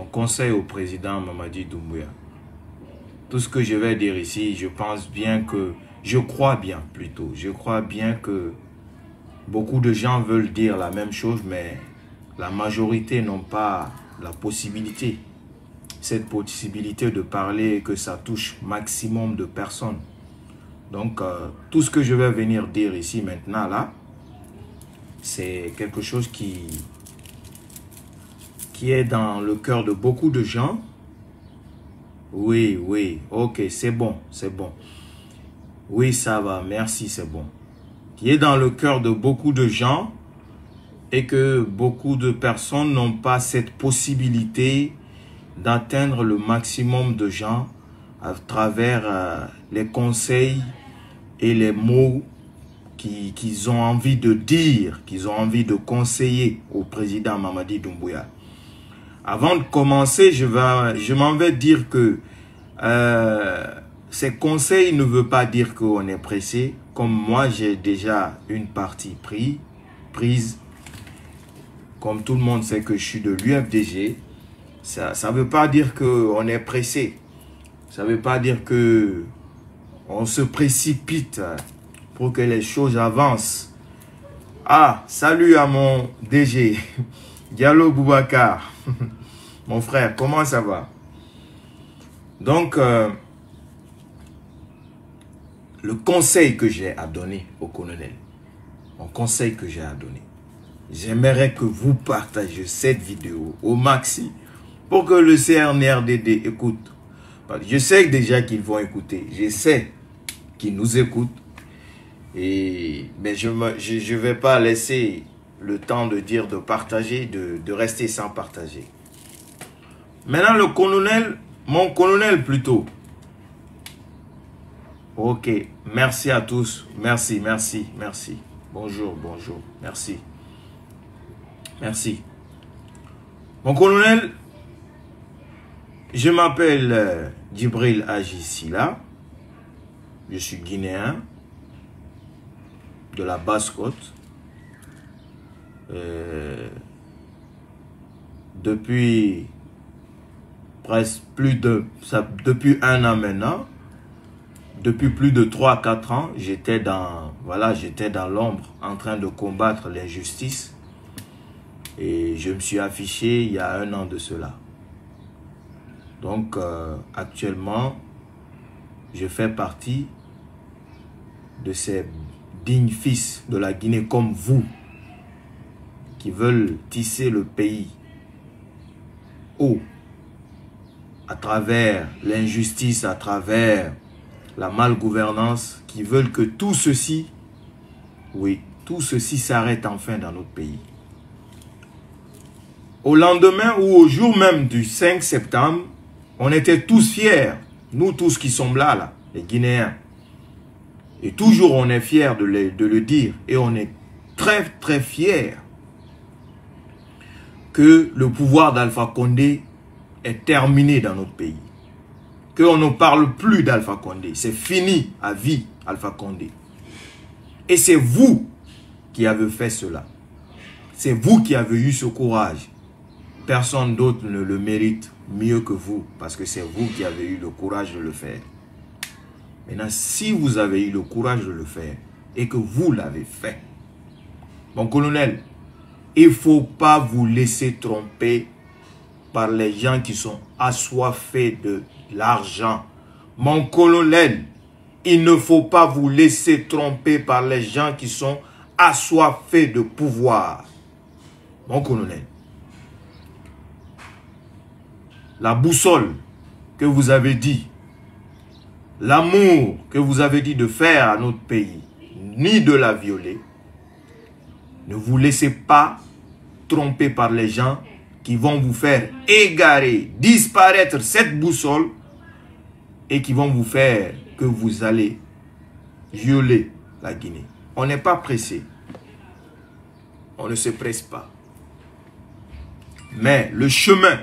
conseil au président Mamadi Doumbouya. Tout ce que je vais dire ici, je crois bien que beaucoup de gens veulent dire la même chose, mais la majorité n'ont pas la possibilité, cette possibilité de parler, que ça touche maximum de personnes. Donc, tout ce que je vais venir dire ici maintenant, là, c'est quelque chose qui est dans le cœur de beaucoup de gens. Oui, ok, c'est bon. Oui, ça va, merci, c'est bon. Qui est dans le cœur de beaucoup de gens et que beaucoup de personnes n'ont pas cette possibilité d'atteindre le maximum de gens à travers les conseils et les mots qu'ils ont envie de dire, qu'ils ont envie de conseiller au président Mamadi Doumbouya. Avant de commencer, je m'en vais dire que ces conseils ne veulent pas dire qu'on est pressé. Comme moi, j'ai déjà une partie prise. Comme tout le monde sait que je suis de l'UFDG, ça ne veut pas dire qu'on est pressé. Ça ne veut pas dire qu'on se précipite pour que les choses avancent. Ah, salut à mon DG, Diallo Boubacar. Mon frère, comment ça va? Donc, le conseil que j'ai à donner au colonel, mon conseil que j'ai à donner, j'aimerais que vous partagez cette vidéo au maxi pour que le CNRDD écoute. Je sais déjà qu'ils vont écouter, je sais qu'ils nous écoutent, mais je ne vais pas laisser le temps de dire, de partager, de rester sans partager. Maintenant, le colonel, mon colonel plutôt. Ok, merci à tous. Merci. Bonjour, merci. Mon colonel, je m'appelle Djibril Agisila. Je suis guinéen de la Basse-Côte. Depuis presque depuis un an maintenant, depuis plus de 3-4 ans, j'étais dans l'ombre en train de combattre l'injustice et je me suis affiché il y a un an de cela. Donc actuellement, je fais partie de ces dignes fils de la Guinée comme vous qui veulent tisser le pays haut à travers l'injustice, à travers la malgouvernance, qui veulent que tout ceci, oui, tout ceci s'arrête enfin dans notre pays. Au lendemain ou au jour même du 5 septembre, on était tous fiers, nous tous qui sommes là, les Guinéens. Et toujours on est fiers de le dire, et on est très fiers que le pouvoir d'Alpha Condé est terminé dans notre pays. Qu'on ne parle plus d'Alpha Condé. C'est fini à vie, Alpha Condé. Et c'est vous qui avez fait cela. C'est vous qui avez eu ce courage. Personne d'autre ne le mérite mieux que vous, parce que c'est vous qui avez eu le courage de le faire. Maintenant, si vous avez eu le courage de le faire, et que vous l'avez fait, mon colonel, il ne faut pas vous laisser tromper par les gens qui sont assoiffés de l'argent. Mon colonel, il ne faut pas vous laisser tromper par les gens qui sont assoiffés de pouvoir. Mon colonel, la boussole que vous avez dit, l'amour que vous avez dit de faire à notre pays, ni de la violer, ne vous laissez pas tromper par les gens qui vont vous faire égarer, disparaître cette boussole et qui vont vous faire que vous allez violer la Guinée. On n'est pas pressé. On ne se presse pas. Mais le chemin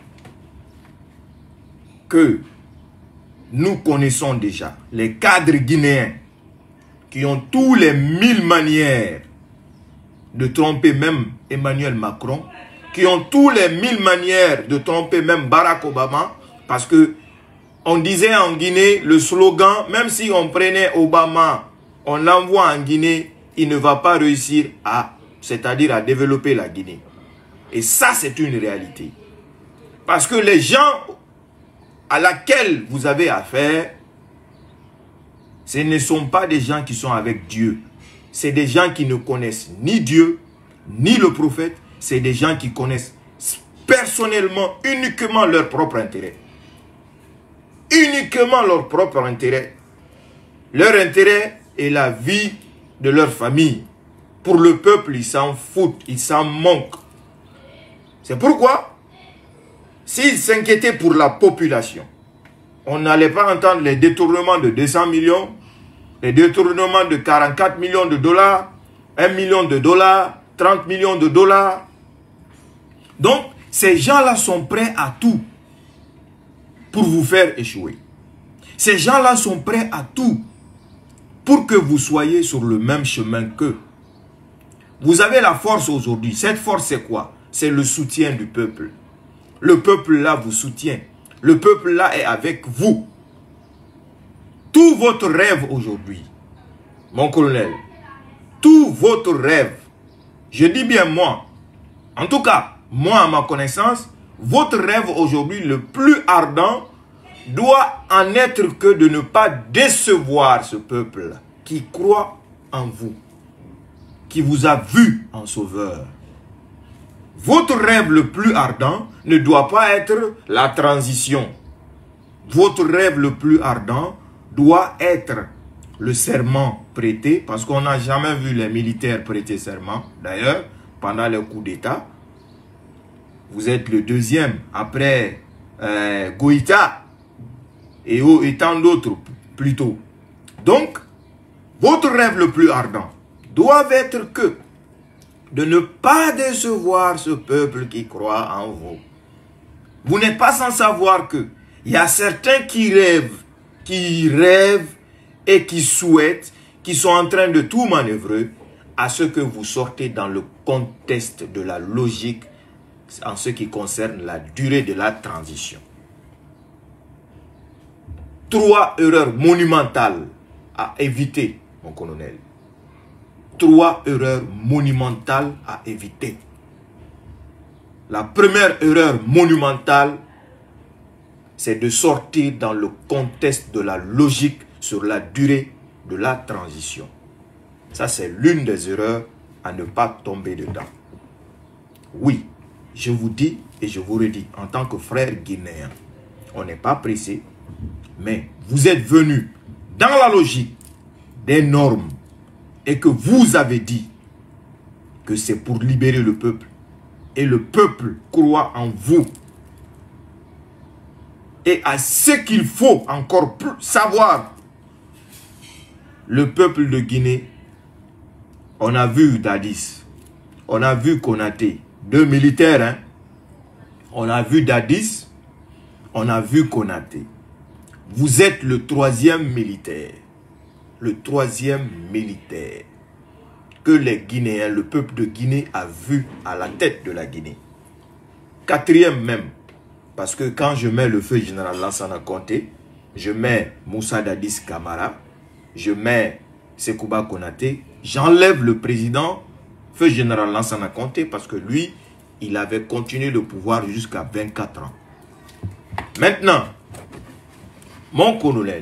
que nous connaissons déjà, les cadres guinéens qui ont tous les 1000 manières de tromper même Emmanuel Macron, qui ont tous les 1000 manières de tromper même Barack Obama, parce que on disait en Guinée, le slogan, même si on prenait Obama, on l'envoie en Guinée, il ne va pas réussir c'est-à-dire à développer la Guinée. Et ça, c'est une réalité. Parce que les gens à laquelle vous avez affaire, ce ne sont pas des gens qui sont avec Dieu. C'est des gens qui ne connaissent ni Dieu, ni le prophète. C'est des gens qui connaissent personnellement, uniquement leur propre intérêt. Uniquement leur propre intérêt. Leur intérêt est la vie de leur famille. Pour le peuple, ils s'en foutent, ils s'en manquent. C'est pourquoi, s'ils s'inquiétaient pour la population, on n'allait pas entendre les détournements de 200 millions, les détournements de 44 millions de dollars, 1 million de dollars, 30 millions de dollars. Donc, ces gens-là sont prêts à tout pour vous faire échouer. Ces gens-là sont prêts à tout pour que vous soyez sur le même chemin qu'eux. Vous avez la force aujourd'hui. Cette force, c'est quoi? C'est le soutien du peuple. Le peuple là vous soutient. Le peuple là est avec vous. Tout votre rêve aujourd'hui, mon colonel, tout votre rêve, je dis bien moi, en tout cas, moi à ma connaissance, votre rêve aujourd'hui le plus ardent doit en être que de ne pas décevoir ce peuple qui croit en vous, qui vous a vu en sauveur. Votre rêve le plus ardent ne doit pas être la transition. Votre rêve le plus ardent doit être le serment prêté, parce qu'on n'a jamais vu les militaires prêter serment. D'ailleurs, pendant le coup d'État, vous êtes le deuxième après Goïta et tant d'autres plutôt. Donc, votre rêve le plus ardent doit être que de ne pas décevoir ce peuple qui croit en vous. Vous n'êtes pas sans savoir que il y a certains qui rêvent et qui souhaitent, qui sont en train de tout manœuvrer à ce que vous sortez dans le contexte de la logique en ce qui concerne la durée de la transition. 3 erreurs monumentales à éviter, mon colonel. 3 erreurs monumentales à éviter. La première erreur monumentale, c'est de sortir dans le contexte de la logique sur la durée de la transition. Ça, c'est l'une des erreurs à ne pas tomber dedans. Oui, je vous dis et je vous redis, en tant que frère guinéen, on n'est pas pressé, mais vous êtes venus dans la logique des normes et que vous avez dit que c'est pour libérer le peuple. Et le peuple croit en vous. Et à ce qu'il faut encore plus savoir, le peuple de Guinée, on a vu Dadis, on a vu Konaté, 2 militaires, hein? On a vu Dadis, on a vu Konaté. Vous êtes le 3e militaire. Le 3e militaire que les Guinéens, le peuple de Guinée a vu à la tête de la Guinée. 4e même. Parce que quand je mets le feu général Lansana Conté, je mets Moussa Dadis Camara, je mets Sekouba Konaté, j'enlève le président feu général Lansana Conté parce que lui, il avait continué le pouvoir jusqu'à 24 ans. Maintenant, mon colonel,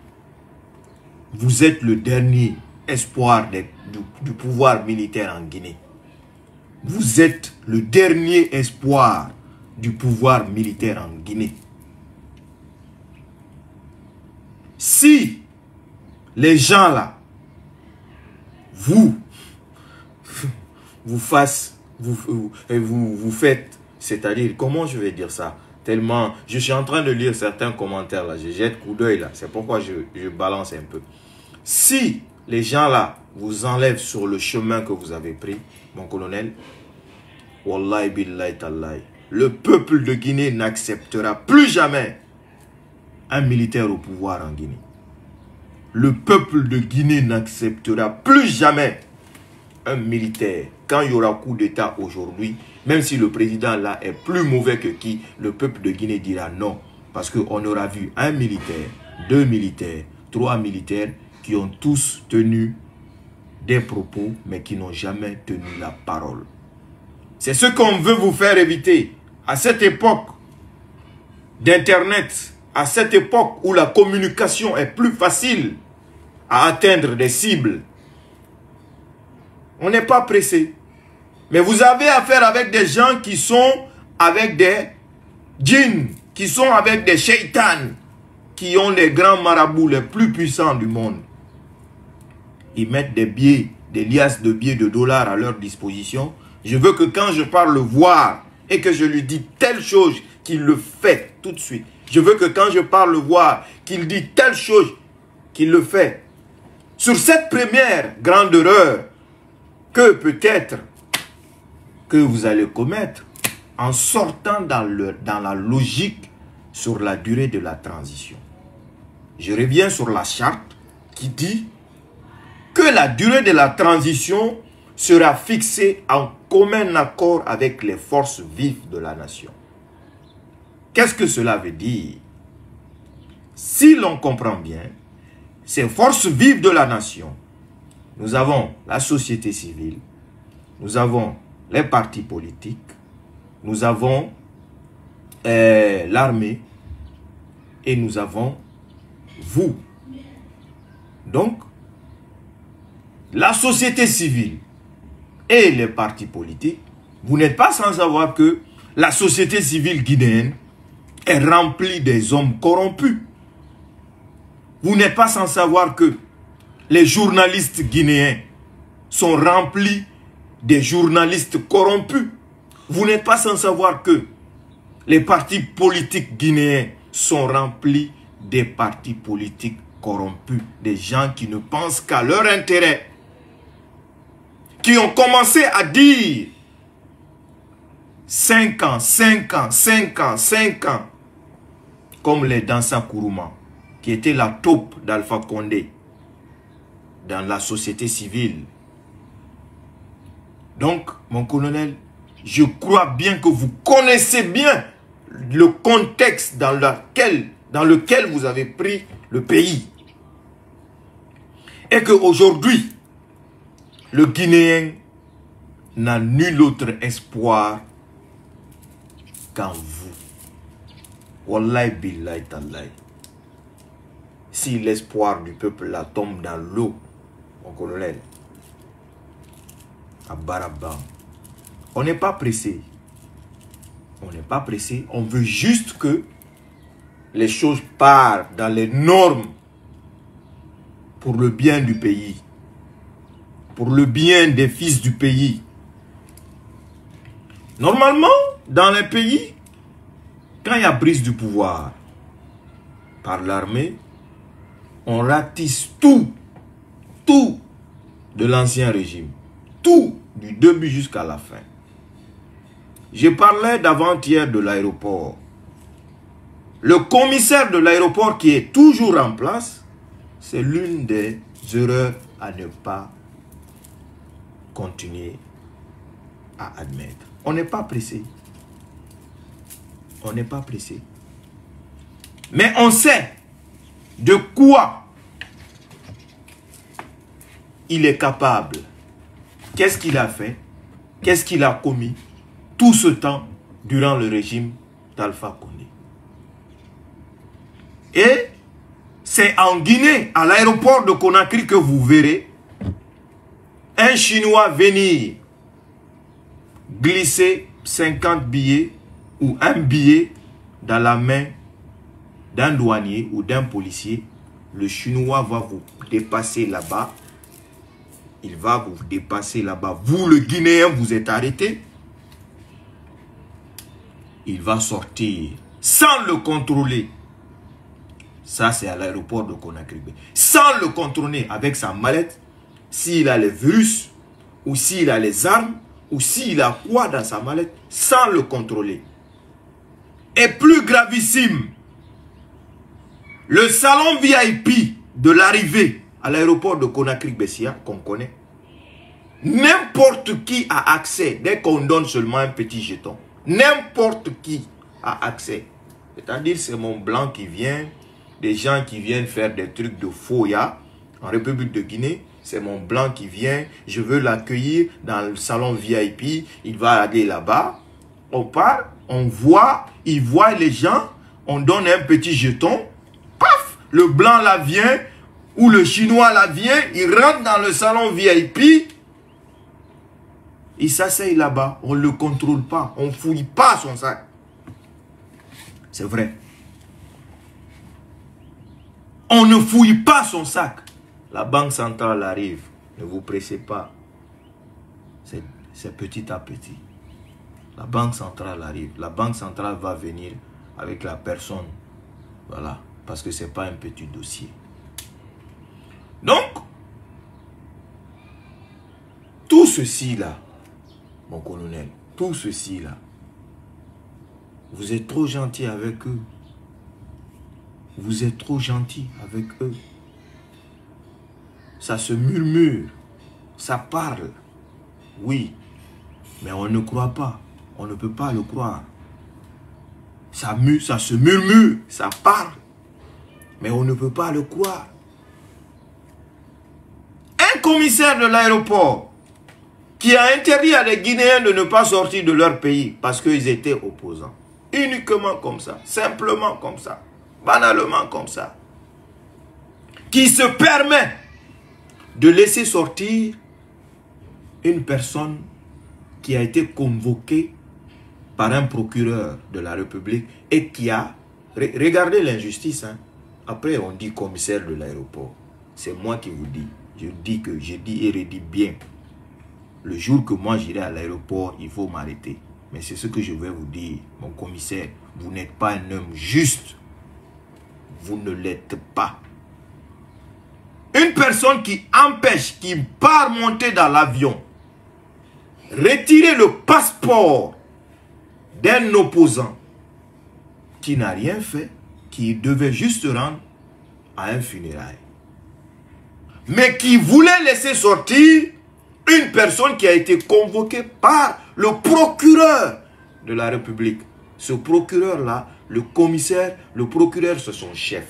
vous êtes le dernier espoir du pouvoir militaire en Guinée. Vous êtes le dernier espoir du pouvoir militaire en Guinée. Si les gens là, vous faites, c'est-à-dire, comment je vais dire ça? Tellement, je suis en train de lire certains commentaires là, je jette coup d'œil là, c'est pourquoi je balance un peu. Si les gens là vous enlèvent sur le chemin que vous avez pris, mon colonel, wallahi billahi tallahi, le peuple de Guinée n'acceptera plus jamais un militaire au pouvoir en Guinée. Le peuple de Guinée n'acceptera plus jamais un militaire. Quand il y aura coup d'État aujourd'hui, Même si le président là est plus mauvais que qui, le peuple de Guinée dira non. Parce qu'on aura vu un militaire, 2 militaires, 3 militaires qui ont tous tenu des propos, mais qui n'ont jamais tenu la parole. C'est ce qu'on veut vous faire éviter. À cette époque d'Internet, à cette époque où la communication est plus facile à atteindre des cibles, on n'est pas pressé. Mais vous avez affaire avec des gens qui sont avec des djinns, qui sont avec des shaitans, qui ont les grands marabouts les plus puissants du monde. Ils mettent des billets, des liasses de billets de dollars à leur disposition. Je veux que quand je parle le voir et que je lui dis telle chose, qu'il le fait tout de suite. Je veux que quand je parle le voir, qu'il dit telle chose, qu'il le fait. Sur cette première grande erreur que peut-être que vous allez commettre en sortant dans la logique sur la durée de la transition. Je reviens sur la charte qui dit que la durée de la transition sera fixée en commun accord avec les forces vives de la nation. Qu'est-ce que cela veut dire? Si l'on comprend bien, ces forces vives de la nation, nous avons la société civile, nous avons les partis politiques, nous avons l'armée et nous avons vous. Donc, la société civile et les partis politiques, vous n'êtes pas sans savoir que la société civile guinéenne est remplie des hommes corrompus. Vous n'êtes pas sans savoir que les journalistes guinéens sont remplis des journalistes corrompus. Vous n'êtes pas sans savoir que les partis politiques guinéens sont remplis des partis politiques corrompus, des gens qui ne pensent qu'à leur intérêt, qui ont commencé à dire 5 ans, 5 ans, 5 ans, 5 ans, comme les Dansa Kourouma, qui était la taupe d'Alpha Condé dans la société civile. Donc, mon colonel, je crois bien que vous connaissez bien le contexte dans lequel vous avez pris le pays. Et qu'aujourd'hui, le Guinéen n'a nul autre espoir qu'en vous. Wallahi billahi tallahi. Si l'espoir du peuple là tombe dans l'eau, mon colonel, à Barabam, on n'est pas pressé. On n'est pas pressé. On veut juste que les choses partent dans les normes pour le bien du pays, pour le bien des fils du pays. Normalement, dans les pays, quand il y a prise du pouvoir par l'armée, on ratisse tout de l'ancien régime. Tout, du début jusqu'à la fin. Je parlais d'avant-hier de l'aéroport. Le commissaire de l'aéroport qui est toujours en place, c'est l'une des erreurs à ne pas continuer à admettre. On n'est pas pressé. On n'est pas pressé. Mais on sait de quoi il est capable. Qu'est-ce qu'il a fait? Qu'est-ce qu'il a commis tout ce temps durant le régime d'Alpha Condé? Et c'est en Guinée, à l'aéroport de Conakry, que vous verrez un Chinois venir glisser 50 billets ou un billet dans la main d'un douanier ou d'un policier. Le Chinois va vous dépasser là-bas. Il va vous dépasser là-bas. Vous, le Guinéen, vous êtes arrêté. Il va sortir sans le contrôler. Ça, c'est à l'aéroport de Conakry. Sans le contrôler avec sa mallette, s'il a les virus, ou s'il a les armes, ou s'il a quoi dans sa mallette, sans le contrôler. Et plus gravissime, le salon VIP de l'arrivée à l'aéroport de Conakry-Bessia, qu'on connaît, N'importe qui a accès, dès qu'on donne seulement un petit jeton. N'importe qui a accès. C'est-à-dire, c'est mon blanc qui vient, des gens qui viennent faire des trucs de foya en République de Guinée. C'est mon blanc qui vient, je veux l'accueillir dans le salon VIP, il va aller là-bas. On part, on voit, il voit les gens, on donne un petit jeton, paf, le blanc là vient, ou le chinois là vient, il rentre dans le salon VIP, il s'asseye là-bas, on ne le contrôle pas, on ne fouille pas son sac. C'est vrai. On ne fouille pas son sac. La banque centrale arrive. Ne vous pressez pas. C'est petit à petit. La banque centrale arrive. La banque centrale va venir avec la personne. Voilà. Parce que ce n'est pas un petit dossier. Donc, tout ceci là, mon colonel, tout ceci là, vous êtes trop gentil avec eux. Vous êtes trop gentil avec eux. Ça se murmure, ça parle, oui, mais on ne croit pas, on ne peut pas le croire. Ça se murmure, ça parle, mais on ne peut pas le croire. Un commissaire de l'aéroport qui a interdit à des Guinéens de ne pas sortir de leur pays parce qu'ils étaient opposants. Uniquement comme ça, simplement comme ça, banalement comme ça. Qui se permet de laisser sortir une personne qui a été convoquée par un procureur de la République et qui a... Regardez l'injustice. Hein. Après, on dit commissaire de l'aéroport. C'est moi qui vous dis. Je dis et redis bien. Le jour que moi j'irai à l'aéroport, il faut m'arrêter. Mais c'est ce que je vais vous dire, mon commissaire. Vous n'êtes pas un homme juste. Vous ne l'êtes pas. Une personne qui empêche, qui part monter dans l'avion, retirer le passeport d'un opposant qui n'a rien fait, qui devait juste se rendre à un funérail. Mais qui voulait laisser sortir une personne qui a été convoquée par le procureur de la République. Ce procureur-là, le commissaire, le procureur, c'est son chef.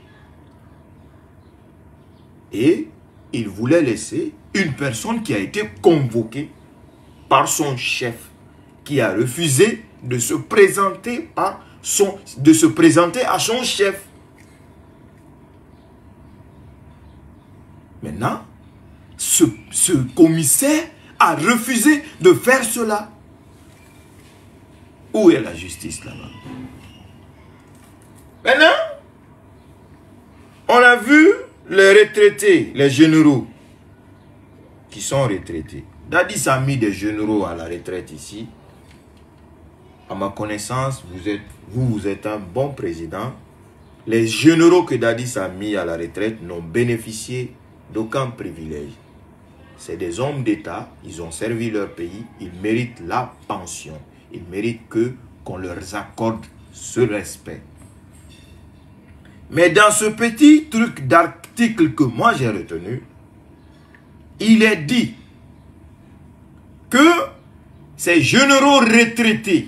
Et il voulait laisser une personne qui a été convoquée par son chef, qui a refusé de se présenter à son chef. Maintenant, ce commissaire a refusé de faire cela. Où est la justice là-bas? Maintenant, on a vu les retraités, les généraux qui sont retraités. Dadis a mis des généraux à la retraite ici. À ma connaissance, vous êtes un bon président. Les généraux que Dadis a mis à la retraite n'ont bénéficié d'aucun privilège. C'est des hommes d'État, ils ont servi leur pays, ils méritent la pension. Ils méritent qu'on leur accorde ce respect. Mais dans ce petit truc d'article que moi j'ai retenu, il est dit que ces généraux retraités,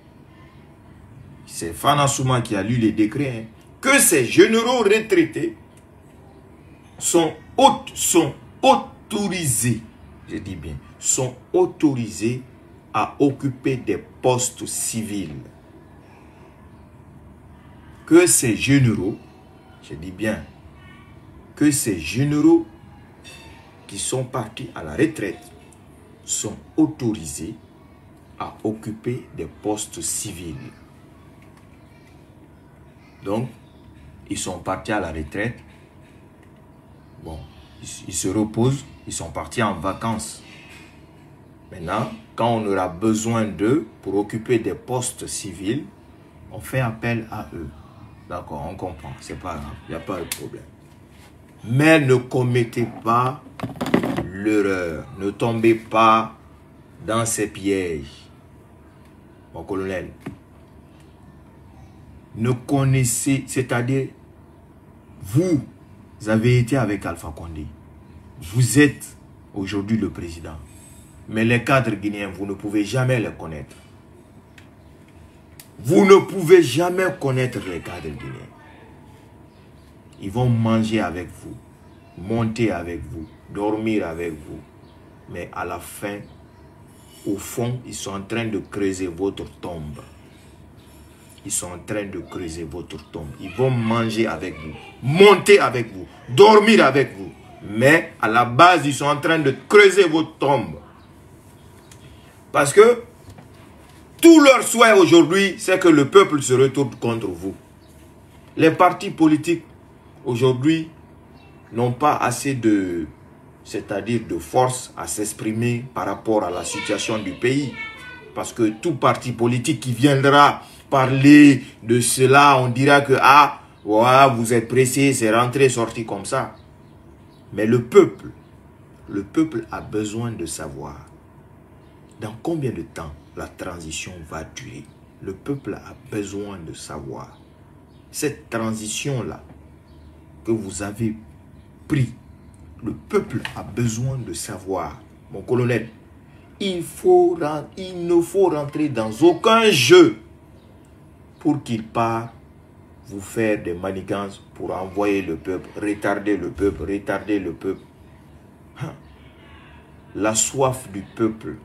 c'est Fana Souma qui a lu les décrets, hein, que ces généraux retraités sont autorisés, je dis bien, sont autorisés à occuper des postes civils. Que ces généraux, je dis bien, que ces généraux qui sont partis à la retraite sont autorisés à occuper des postes civils. Donc, ils sont partis à la retraite. Bon, ils se reposent, ils sont partis en vacances. Maintenant, quand on aura besoin d'eux pour occuper des postes civils, on fait appel à eux. D'accord, on comprend, c'est pas grave, il n'y a pas de problème. Mais ne commettez pas l'erreur, ne tombez pas dans ces pièges. Mon colonel, ne connaissez, c'est-à-dire, vous avez été avec Alpha Condé. Vous êtes aujourd'hui le président. Mais les cadres guinéens, vous ne pouvez jamais les connaître. Vous ne pouvez jamais connaître les cadres guinéens. Ils vont manger avec vous, monter avec vous, dormir avec vous. Mais à la fin, au fond, ils sont en train de creuser votre tombe. Ils sont en train de creuser votre tombe. Ils vont manger avec vous, monter avec vous, dormir avec vous. Mais à la base, ils sont en train de creuser votre tombe. Parce que tout leur souhait aujourd'hui, c'est que le peuple se retourne contre vous. Les partis politiques, aujourd'hui, n'ont pas assez de, c'est-à-dire de force à s'exprimer par rapport à la situation du pays. Parce que tout parti politique qui viendra parler de cela, on dira que, ah, ouais, vous êtes pressé, c'est rentré, sorti comme ça. Mais le peuple a besoin de savoir dans combien de temps la transition va durer. Le peuple a besoin de savoir. Cette transition-là que vous avez pris, le peuple a besoin de savoir. Mon colonel, il ne faut rentrer dans aucun jeu pour qu'il parte vous faire des manigances pour envoyer le peuple, retarder le peuple, retarder le peuple. La soif du peuple,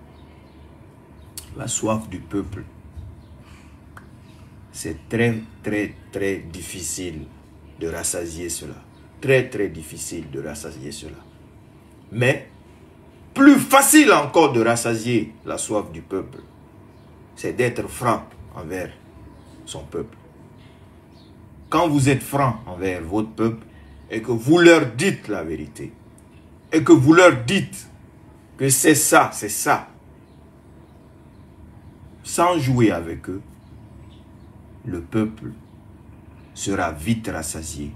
c'est très, très, très difficile de rassasier cela. Très, très difficile de rassasier cela. Mais, plus facile encore de rassasier la soif du peuple, c'est d'être franc envers son peuple. Quand vous êtes franc envers votre peuple et que vous leur dites la vérité, et que vous leur dites que c'est ça, sans jouer avec eux, le peuple sera vite rassasié.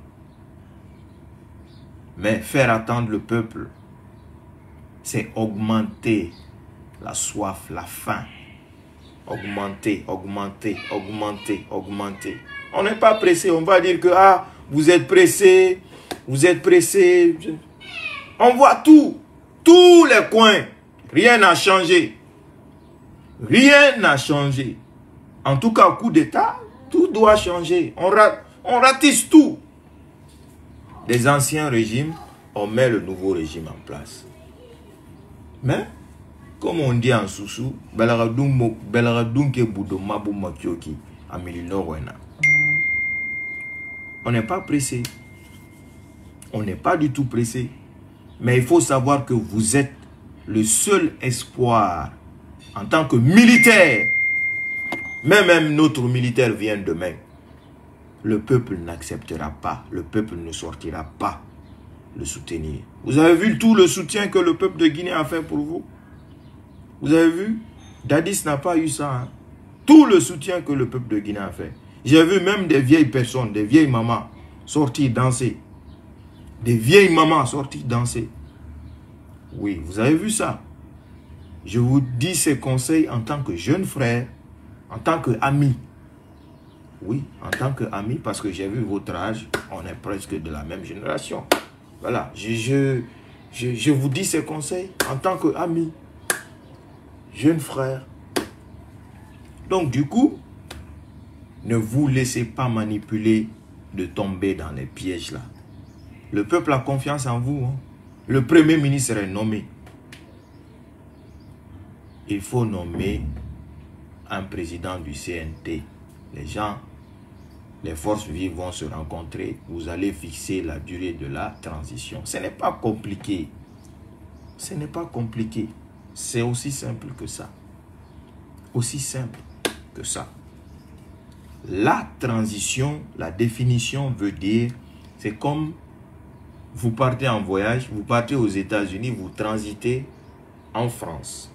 Mais faire attendre le peuple, c'est augmenter la soif, la faim. Augmenter, augmenter, augmenter, augmenter. On n'est pas pressé, on va dire que ah, vous êtes pressé, vous êtes pressé. On voit tout, tous les coins. Rien n'a changé. Rien n'a changé. En tout cas, au coup d'État, tout doit changer. On ratisse tout. Des anciens régimes, on met le nouveau régime en place. Mais, comme on dit en Soussou, on n'est pas pressé. On n'est pas du tout pressé. Mais il faut savoir que vous êtes le seul espoir en tant que militaire. Même notre militaire vient demain. Le peuple n'acceptera pas. Le peuple ne sortira pas le soutenir. Vous avez vu tout le soutien que le peuple de Guinée a fait pour vous? Vous avez vu? Dadis n'a pas eu ça. Hein? Tout le soutien que le peuple de Guinée a fait. J'ai vu même des vieilles personnes, des vieilles mamans sortir danser. Des vieilles mamans sortir danser. Oui, vous avez vu ça? Je vous dis ces conseils en tant que jeune frère, en tant qu'ami. Oui, en tant qu'ami, parce que j'ai vu votre âge, on est presque de la même génération. Voilà, je vous dis ces conseils en tant qu'ami, jeune frère. Donc du coup, ne vous laissez pas manipuler de tomber dans les pièges là. Le peuple a confiance en vous. Hein. Le premier ministre est nommé. Il faut nommer un président du CNT. Les gens, les forces vives vont se rencontrer. Vous allez fixer la durée de la transition. Ce n'est pas compliqué. Ce n'est pas compliqué. C'est aussi simple que ça. Aussi simple que ça. La transition, la définition veut dire, c'est comme vous partez en voyage, vous partez aux États-Unis, vous transitez en France.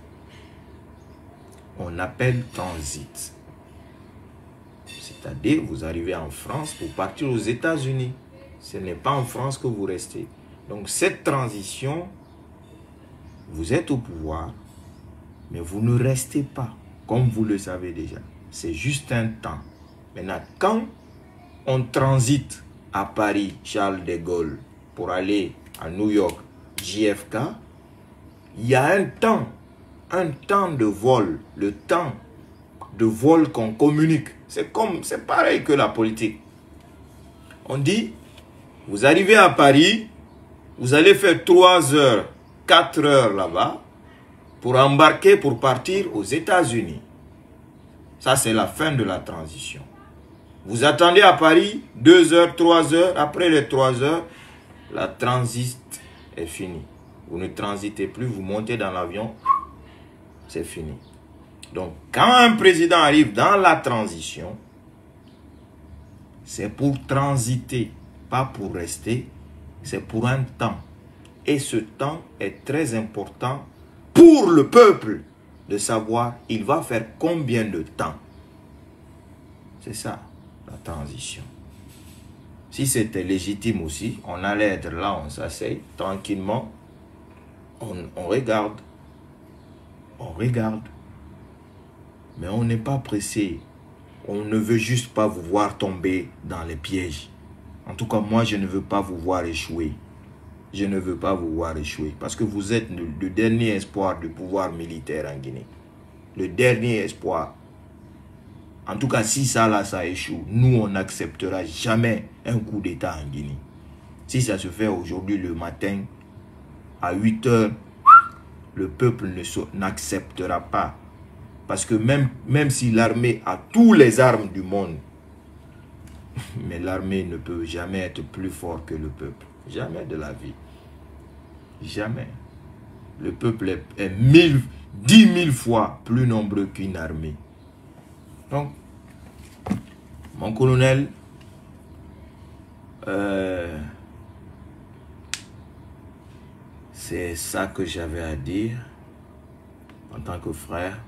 On appelle transit. C'est-à-dire, vous arrivez en France pour partir aux États-Unis. Ce n'est pas en France que vous restez. Donc, cette transition, vous êtes au pouvoir, mais vous ne restez pas, comme vous le savez déjà. C'est juste un temps. Maintenant, quand on transite à Paris, Charles de Gaulle, pour aller à New York, JFK, il y a un temps de vol, le temps de vol qu'on communique. C'est pareil que la politique. On dit, vous arrivez à Paris, vous allez faire 3 heures, 4 heures là-bas pour embarquer, pour partir aux États-Unis. Ça, c'est la fin de la transition. Vous attendez à Paris 2 heures, 3 heures. Après les 3 heures, la transit est finie. Vous ne transitez plus, vous montez dans l'avion, c'est fini. Donc, quand un président arrive dans la transition, c'est pour transiter, pas pour rester. C'est pour un temps. Et ce temps est très important pour le peuple de savoir il va faire combien de temps. C'est ça, la transition. Si c'était légitime aussi, on allait être là, on s'assied tranquillement, on regarde. On regarde. Mais on n'est pas pressé. On ne veut juste pas vous voir tomber dans les pièges. En tout cas, moi, je ne veux pas vous voir échouer. Je ne veux pas vous voir échouer. Parce que vous êtes le dernier espoir du pouvoir militaire en Guinée. Le dernier espoir. En tout cas, si ça là, ça échoue, nous, on n'acceptera jamais un coup d'État en Guinée. Si ça se fait aujourd'hui le matin, à 8 heures, le peuple n'acceptera pas. Parce que même si l'armée a toutes les armes du monde, mais l'armée ne peut jamais être plus fort que le peuple. Jamais de la vie. Jamais. Le peuple est 10 000 fois plus nombreux qu'une armée. Donc, mon colonel, c'est ça que j'avais à dire en tant que frère.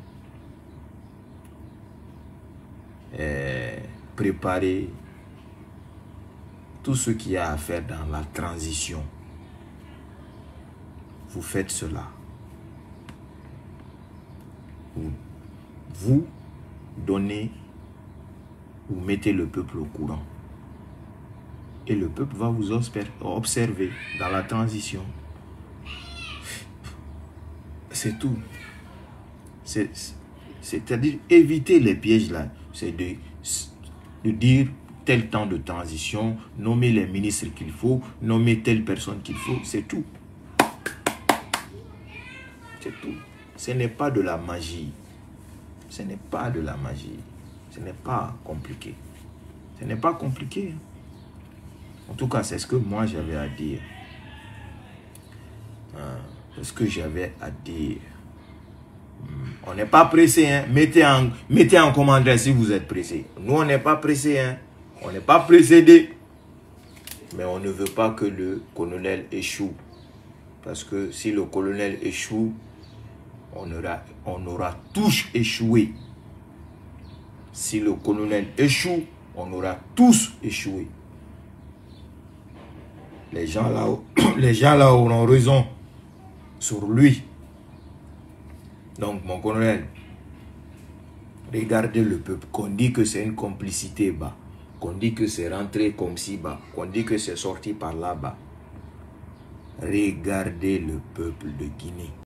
Préparer tout ce qu'il y a à faire dans la transition. Vous faites cela. Vous donnez, vous mettez le peuple au courant. Et le peuple va vous observer dans la transition. C'est tout. C'est-à-dire éviter les pièges là. C'est de dire tel temps de transition, nommer les ministres qu'il faut, nommer telle personne qu'il faut, c'est tout. C'est tout. Ce n'est pas de la magie. Ce n'est pas de la magie. Ce n'est pas compliqué. Ce n'est pas compliqué. En tout cas, c'est ce que moi j'avais à dire. C'est ce que j'avais à dire. On n'est pas pressé, hein. Mettez en commentaire si vous êtes pressé. Nous, on n'est pas pressé, hein. On n'est pas précédé. Mais on ne veut pas que le colonel échoue. Parce que si le colonel échoue, on aura tous échoué. Si le colonel échoue, on aura tous échoué. Les gens là auront raison sur lui. Donc, mon colonel, regardez le peuple. Qu'on dit que c'est une complicité bas. Qu'on dit que c'est rentré comme si bas. Qu'on dit que c'est sorti par là-bas. Regardez le peuple de Guinée.